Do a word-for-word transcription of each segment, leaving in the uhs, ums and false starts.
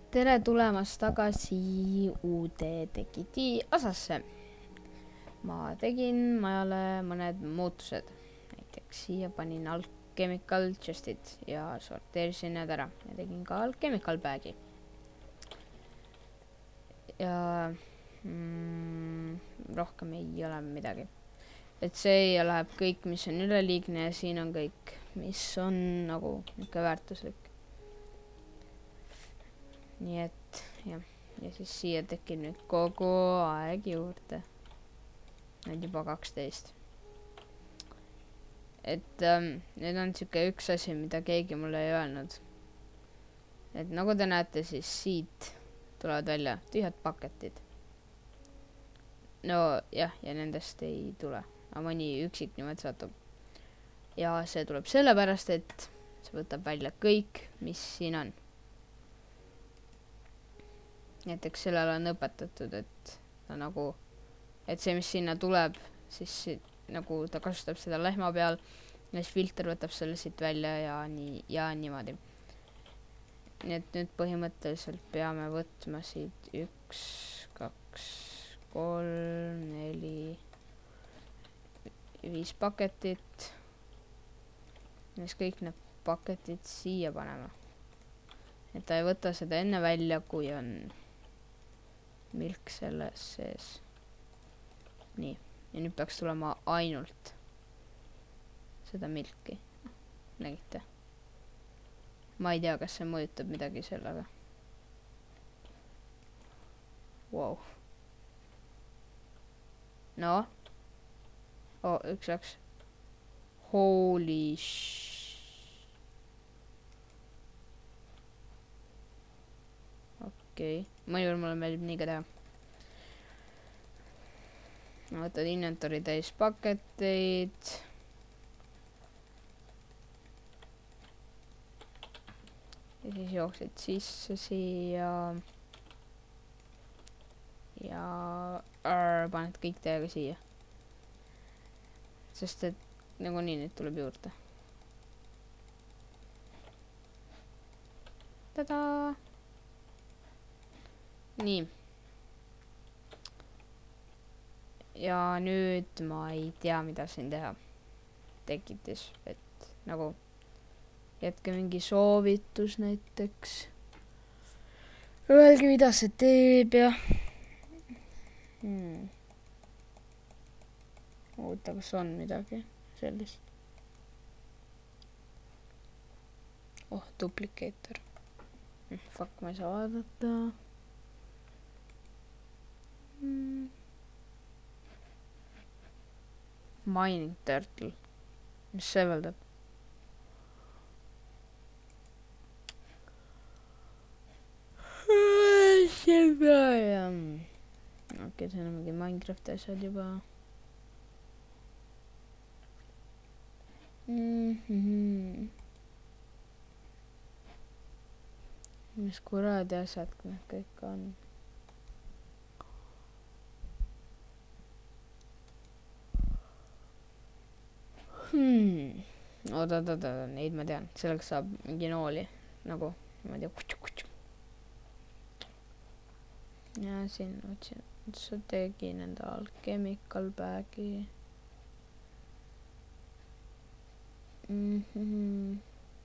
tere tulemast tagasi uude Tekiti osasse. Ma tegin majale mõned muutused. Näiteks siia panin Alchemical Chestid ja sorteerisin need ära. Ja tegin ka Alchemical Bag'i. Ja mm, rohkem ei ole midagi. Et see läheb kõik, mis on üleliigne ja siin on kõik, mis on nagu niisugune väärtuslik. Nii et jah, ja siis siia tekib nüüd kogu aeg juurde. Nüüd juba kaksteist. Et ähm, nüüd on siuke üks asi, mida keegi mulle ei öelnud. Et nagu te näete, siis siit tulevad välja tühjad paketid. No jah, ja nendest ei tule. Aga mõni üksik niimoodi satub. Ja see tuleb sellepärast, et see võtab välja kõik, mis siin on. Näiteks sellele on õpetatud, et ta nagu, et see, mis sinna tuleb, siis nagu ta kasutab seda lehma peal ja siis filter võtab selle siit välja ja nii ja niimoodi. Nii et nüüd põhimõtteliselt peame võtma siit üks, kaks, kolm, neli, viis paketit. Ja siis kõik need paketid siia panema. Et ta ei võta seda enne välja, kui on milk selles sees. Nii, ja nüüd peaks tulema ainult seda milki. Nägite? Ma ei tea, kas see mõjutab midagi sellega. Wow. No. Oh, üks läks. Holy sh... Okei. Okay. Mõjur mulle meeldib nii ka teha. Võtad inventory täis paketeid. Ja siis jooksid sisse siia. Ja arr, paned kõik täiega siia. Sest et nagu nii nüüd tuleb juurde. Tada! Nii. Ja nüüd ma ei tea, mida siin teha. Tekitis, et nagu jätke mingi soovitus näiteks. Öelge, mida see teeb ja... Hmm. Oota, kas on midagi sellist? Oh, duplicator. Fuck, ma ei saa vaadata. Hmm. Mining turtle. Mis see väldab? Okei, see on mingi Minecrafti asjad juba. Mm-hmm. Mis kuradi asjad, kui need kõik on? Hmm. Oota, oota, oota, neid ma tean. Selleks saab mingi nooli. Nagu, ma ei tea, kutsu, kutsu. Ja siin otsin, sa tegin enda Alchemical Bag'i. Mm-hmm.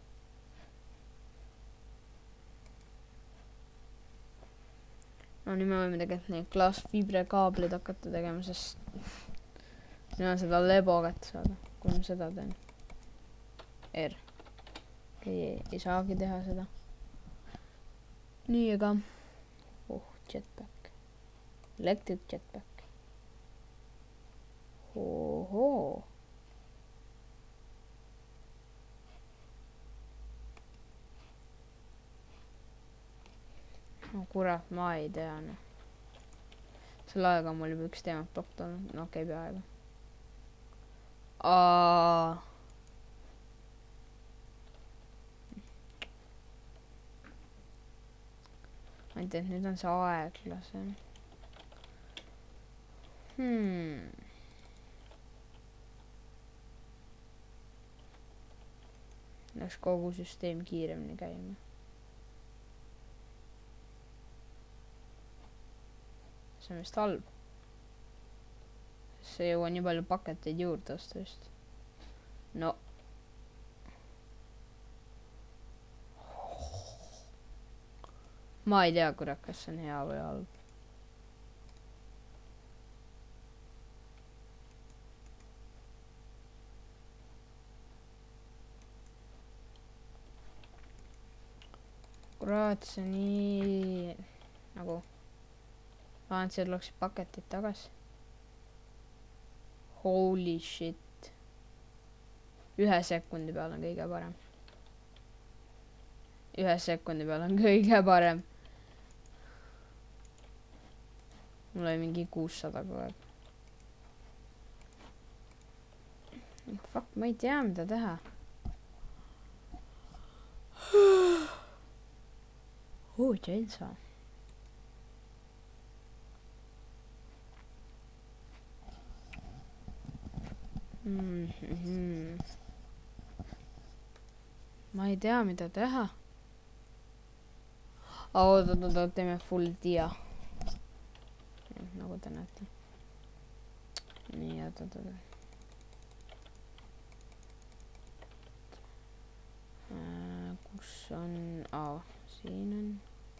No nüüd me võime tegelikult neid klaasfibre kaableid hakata tegema, sest nüüd on seda lebo kätte saada, kui ma seda teen. R. Ei, ei saagi teha seda. Nii, aga... Oh, jetpack. Electric jetpack. Ohoo. No kurat, ma ei tea. No. Selle aega mul juba üks teemat plokk tulnud. No okei, peaaegu. Aa. Ainult, et nüüd on see aeglasem. Hmm. Läks kogu süsteem kiiremini käima. see on vist halb. See ei jõua nii palju paketeid juurde osta vist. No. Ma ei tea, kurat, kas see on hea või halb. Kurat, see nii nagu vaatan, seal loksid paketid tagasi. Holy shit. Ühe sekundi peal on kõige parem. Ühe sekundi peal on kõige parem. Mul oli mingi kuussada kogu aeg. Fuck, ma ei tea, mida teha. Oo, Chainsaw. Mm-hmm. Ma ei tea, mida teha. Oot, oot, oot, teeme full dia. Nagu te näete. Nii, oot, oot, oot. Kus on... Aa, siin on...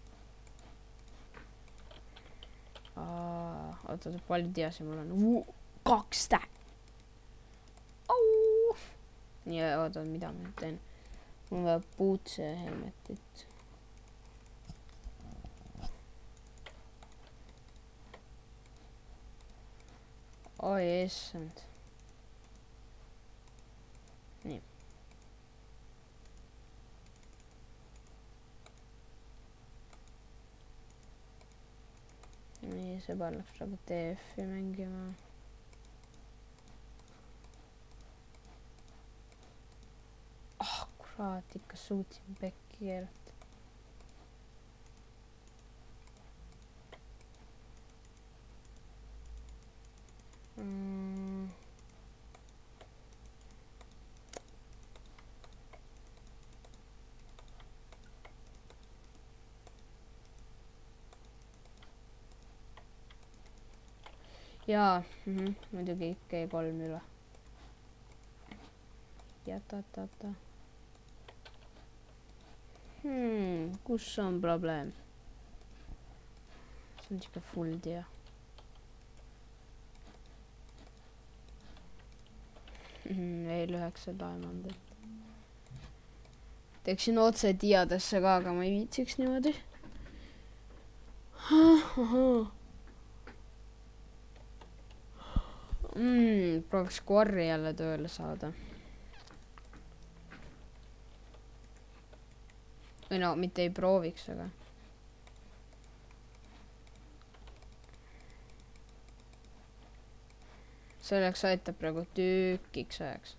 Aa, oot, oot, palju diasi mul on? Kaks täht! Au! Nii, oot, oot, mida ma nüüd teen? Mul on vaja puutse helmetit. Oi, issand. Nii. Nii, sõber läks praegu T F-i mängima. Ah, kurat, ikka suutsin pekki keerata. Mm. Jaa, mm-hmm. Muidugi ikka ei kolm üle. Jätatata. Hmm, kus on probleem? See on ikka full dia. Veel üheksa diamondit. Teeksin otse diadesse ka, aga ma ei viitsiks niimoodi. Mm, prooviks Quarry jälle tööle saada. Või no, mitte ei prooviks, aga... Selleks aitab praegu tükiks ajaks.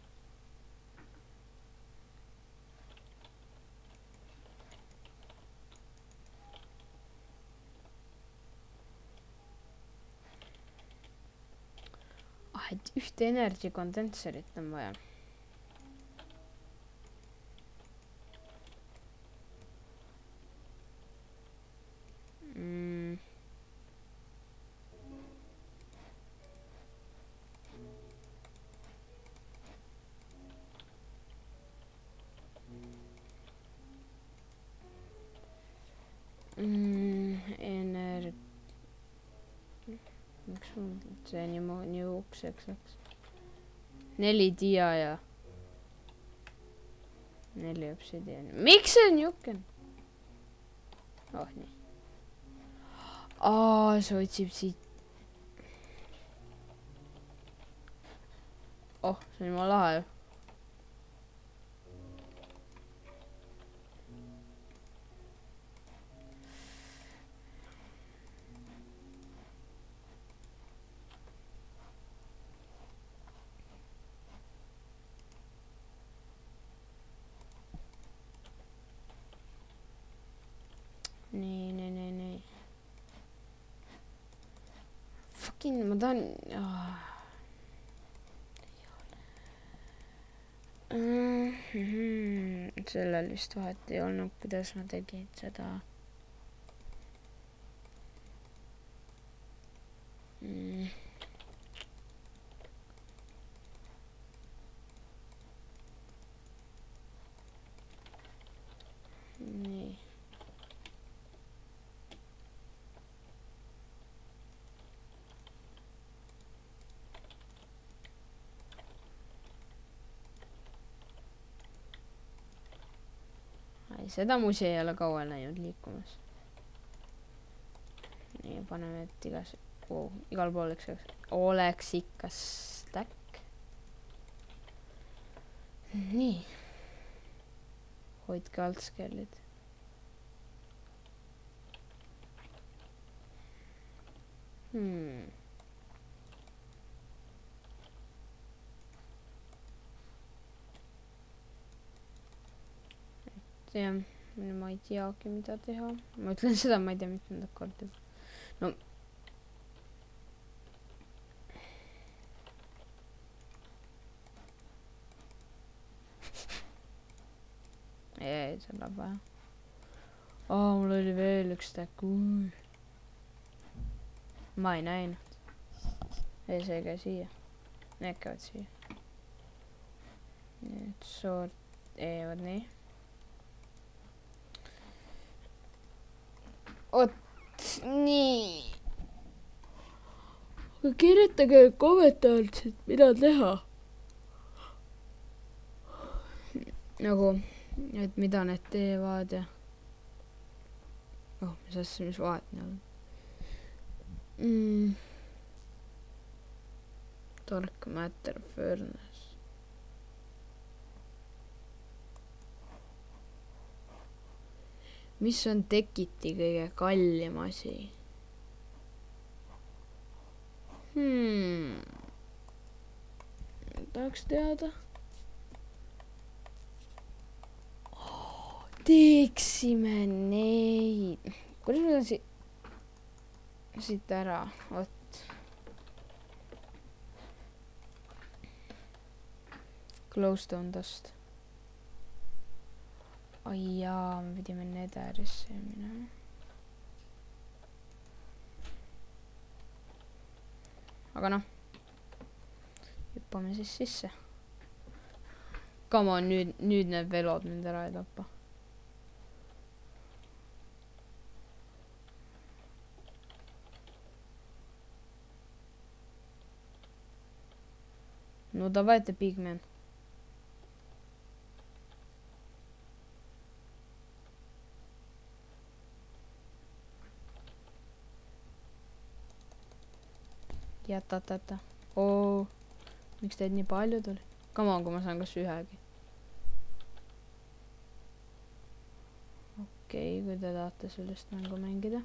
Ah, et ühte energy kondenserit on vaja. Mm. Mm, energ... Miks mul see nii, nii ukseks läks? Neli dia ja... Neli obsidiani. Miks see on jukken? Oh, nii. Aa, see otsib siit. Oh, see on juba lahe ju. Nii, nii, nii, nii. Fucking, ma tahan... Oh. Mm-hmm. Sellel vist vahet ei olnud, kuidas ma tegin seda. mm.. nii. Ai, seda musi ei ole kaua näinud liikumas. Nii, paneme, et igas, oh, igal pool oleks, oleks ikka stack. Nii. Hoidke altskeelid. Hmm. Et jah, ma ei teagi, mida teha. Ma ütlen seda, ma ei tea mitmendat korda. No. Ei, see läheb vaja. Aa, mul oli veel üks stack. Ui. Ma ei näinud. Ei, see ei käi siia. Need käivad siia. Nüüd sort eevad nii. Ot, nii. Aga kirjutage kommentaarides, mida teha. Nagu, et mida need teevad ja... Oh, mis asja, mis vahet neil on. Mm. Dark matter furnace. Mis on tekiti kõige kallim asi? Hmm. Tahaks teada. Oh, teeksime neid. Kuidas ma si siit ära? Oot. Glowstone dust. Ai jaa, me pidime Netherisse minema. Aga noh, hüppame siis sisse. Come on, nüüd, nüüd need velod mind ära ei tappa. No давайте, pigman. Jäta, täta. Oo, miks teid nii palju tuli? Come on, kui ma saan kas ühegi. Okei, kui te tahate sellist mängu mängida.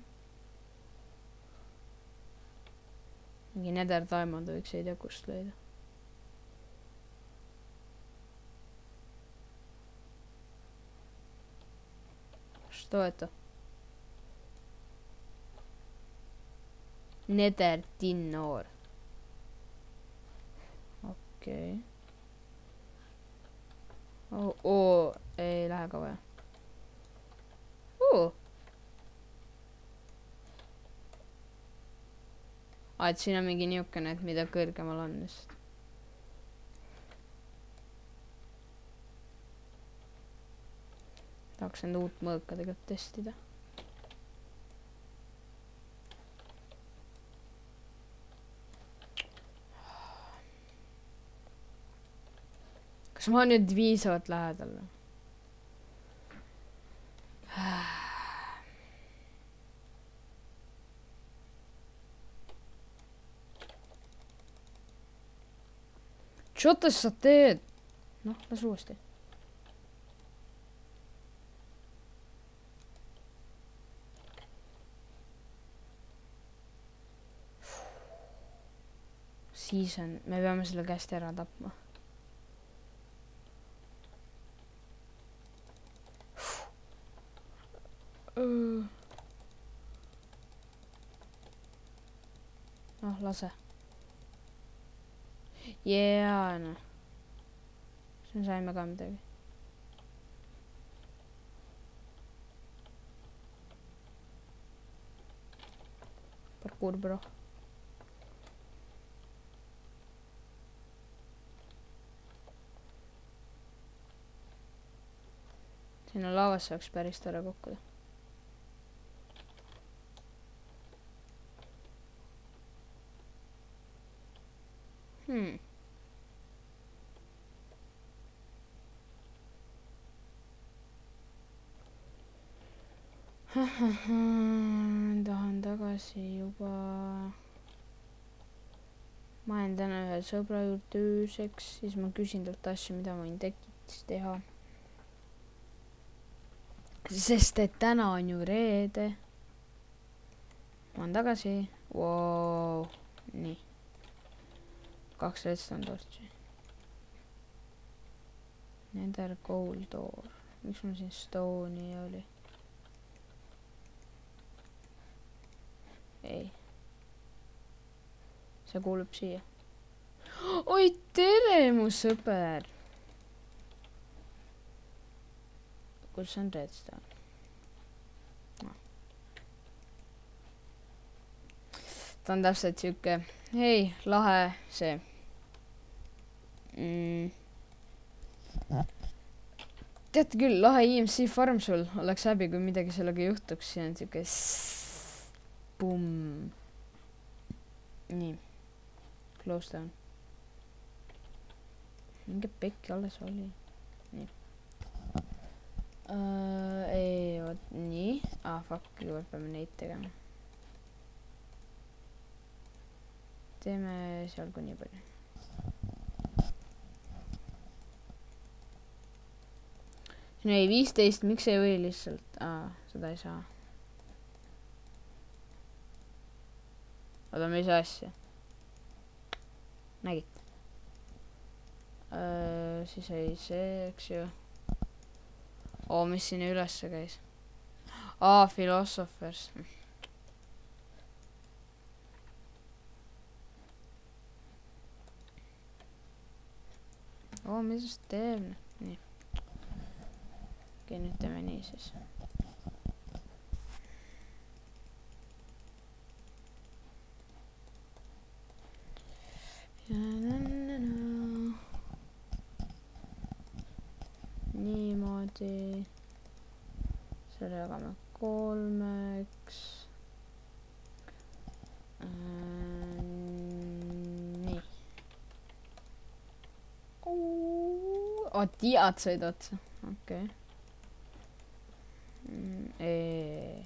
Mingi Nether Diamond võiks ei tea kust leida. Что это? Nether tin ore. Okei. Okay. Oh, oh, ei lähe ka vaja. Uh. Ah, et siin on mingi niukene, et mida kõrgemal on just. Tahaks enda uut mõõka tegelikult testida. Kas ma nüüd viisavalt lähedal? Čo sa teed? Noh, las uuesti. Siis on, me peame selle käest ära tapma. Noh, lase. Jaa, noh. Siin saime ka midagi. Parkour, bro. sinna laavasse saaks päris tore kukkuda. Hmm. tahan tagasi juba. ma olen täna ühe sõbra juurde ööseks, siis ma küsin talt asju, mida ma võin tekiks teha. sest et täna on ju reede. ma olen tagasi. Wow. nii. kaks redstone torchi. Nether gold ore. miks mul siin stone'i oli? ei. see kuulub siia. oi, tere, mu sõber. kus on redstone? No. ta on täpselt siuke, hei, lahe see mm.. teate küll, lahe I M C farm sul, oleks häbi, kui midagi sellega juhtuks, siin on siuke pumm. nii, close down. mingi pekki alles oli. nii uh,. ei, oot, nii. ah, fuck, kõigepealt peame neid tegema. teeme seal kuni palju. ei, viisteist, miks ei või lihtsalt? Aa, seda ei saa. oota, mis asja? nägid? Öö, siis ei see, eks ju. oo, mis sinna ülesse käis? aa, philosophers. oo, mis just teeb? nii. okei, nüüd teeme nii siis. niimoodi. selle jagame kolmeks. nii. oo, tiad said otsa. okei okay. Eee.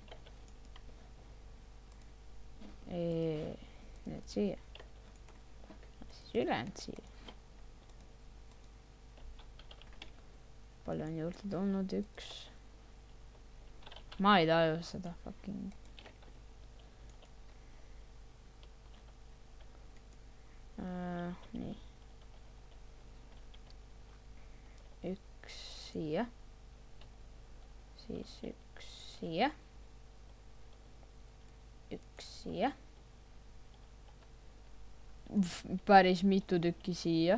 Eee. Need siia. siis ülejäänud siia. palju on juurde tulnud? üks. ma ei taju seda fucking. Uh, nii. üks siia. siis üks siia. üks siia. päris mitu tükki siia.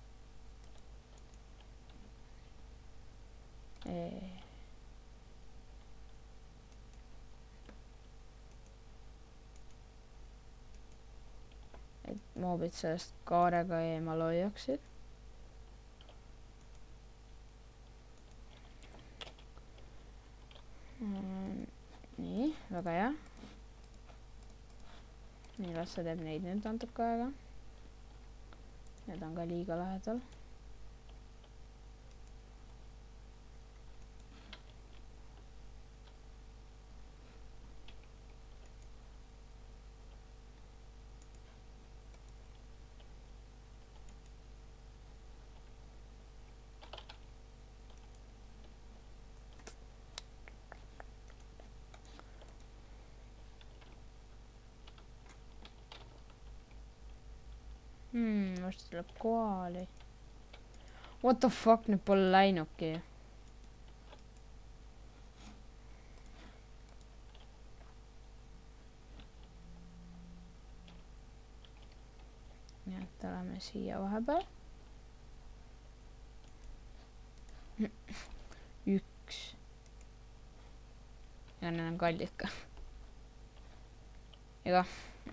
et moobid sellest kaarega eemal hoiaksid. nii, väga hea. nii, las see teeb neid nüüd natuke aega. Need on ka liiga lähedal. Hmm, varsti tuleb koali. What the fuck, nüüd pole läinudki. nii, et oleme siia vahepeal. üks. ja need on kallid ka. ega.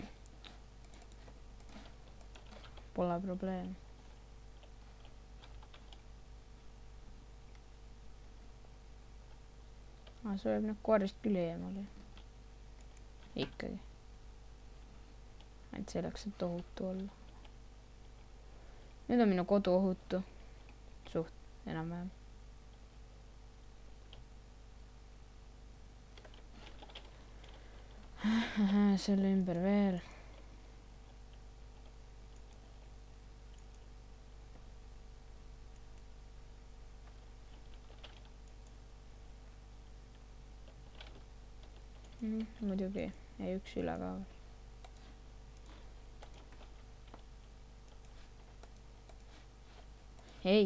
pole probleem. Aa, see võib nüüd koorist küll eemale. Ikkagi. Et selleks, et ohutu olla. Nüüd on minu kodu ohutu. Suht enam-vähem. Selle ümber veel. Mm, muidugi ja üks üle ka. Ei.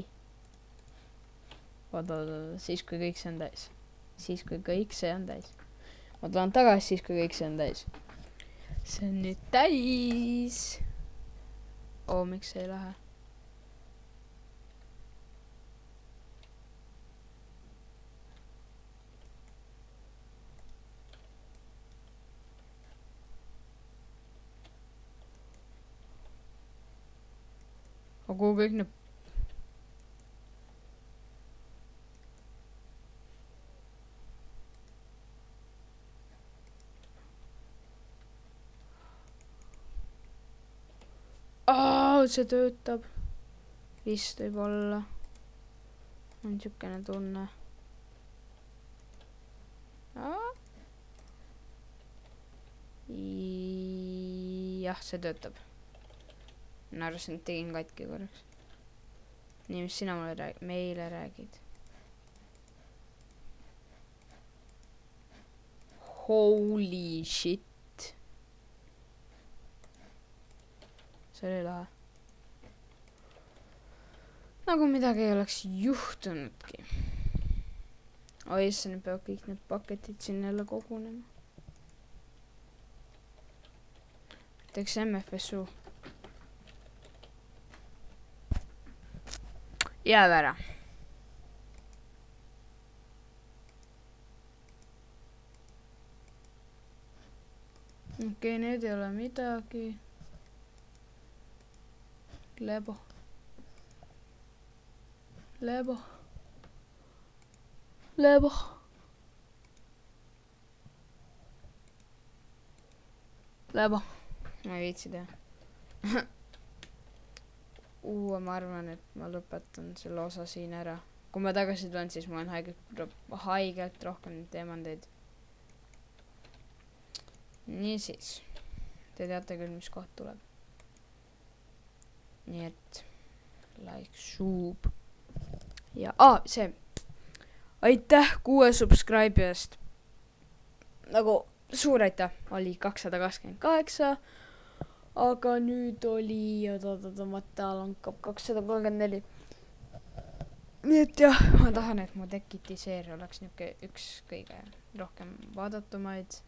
Oot, oot, oot, siis kui kõik see on täis. Siis kui kõik see on täis. Ma tulen tagasi siis kui kõik see on täis. See on nüüd täis. Oo, miks see ei lähe? Aga kuhu kõik need... Aa, see töötab. Vist võib olla. On siukene tunne. Aa. Jah, see töötab. Ma arvasin, et tegin katki korraks. Nii, mis sina mulle rääg meile räägid? Holy shit. See oli lahe. Nagu midagi ei oleks juhtunudki. Oi, see nüüd peavad kõik need paketid siin jälle kogunema. Teeks M F S U. Jääb ära. Okei, okay, nüüd ei ole midagi. Lebo. Lebo. Lebo. Lebo. Ma ei viitsi teha. Uu, ma arvan, et ma lõpetan selle osa siin ära. Kui ma tagasi tulen, siis ma olen haigelt, haigelt rohkem teemandeid. Niisiis. Te teate küll, mis koht tuleb. Nii et like, sub. Ja, aa, see. Aitäh kuue subscribe'ist. Nagu suur aitäh. Oli kakssada kakskümmend kaheksa. Aga nüüd oli, oot-oot-oot, lankab kakssada kolmkümmend neli. Nii et jah, ma tahan, et mu Dekiti seeria oleks niuke üks kõige rohkem vaadatumaid.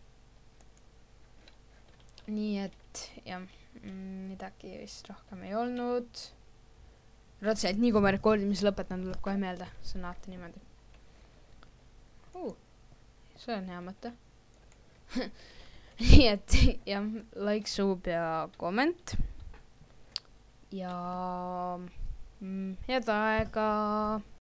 Nii et jah, midagi vist rohkem ei olnud. Ratsi, et nii kui ma rekordimis lõpetan, tuleb kohe meelde. See on alati niimoodi. Uh, see on hea mõte. Nii et jah, like, sub ja komment. Ja mm, head aega.